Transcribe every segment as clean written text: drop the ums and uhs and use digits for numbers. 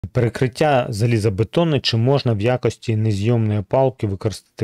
Перекриття залізобетонне, чи можна в якості незйомної палки використати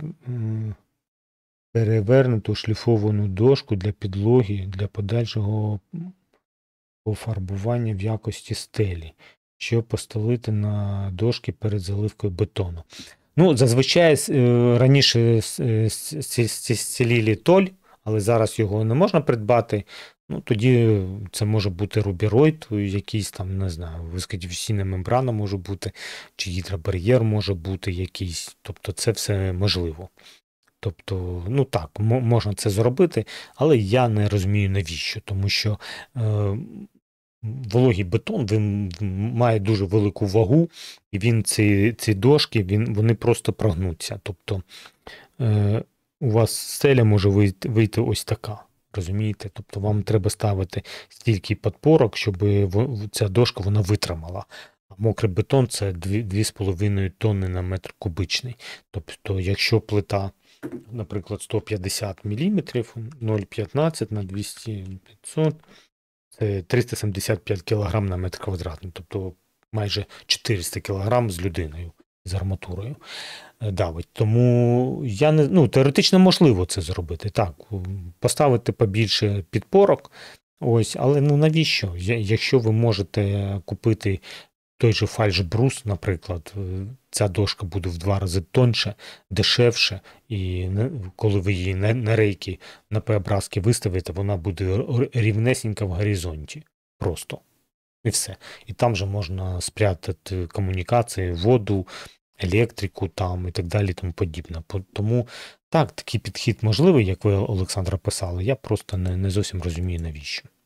перевернуту шліфовану дошку для підлоги для подальшого пофарбування в якості стелі, щоб постелити на дошки перед заливкою бетону. Ну, зазвичай раніше стелили толь, але зараз його не можна придбати. Ну, тоді це може бути рубіроїд, якийсь там, не знаю, вискодифузійна мембрана може бути, чи гідробар'єр може бути якийсь. Тобто це все можливо. Тобто, ну так, можна це зробити, але я не розумію навіщо, тому що вологий бетон він має дуже велику вагу, і він ці дошки вони просто прогнуться. Тобто у вас стеля може вийти ось така. Розумієте? Тобто вам треба ставити стільки підпорок, щоб ця дошка вона витримала. А мокрий бетон це 2,5 тонни на метр кубичний. Тобто, якщо плита, наприклад, 150 мм, 0,15 на 200-500, це 375 кг на метр квадратний, тобто майже 400 кг з людиною, з арматурою давить. Тому теоретично можливо це зробити. Так, поставити побільше підпорок, ось, але навіщо? Якщо ви можете купити той же фальш-брус, наприклад, ця дошка буде в 2 рази тоньше, дешевше, і коли ви її на рейки, на П-образки виставите, вона буде рівнесенька в горизонті. Просто. І все. І там же можна спрятати комунікації, воду, електрику там і так далі, тому подібне. Тому так, такий підхід можливий, як ви, Олександра, писали, я просто не зовсім розумію навіщо.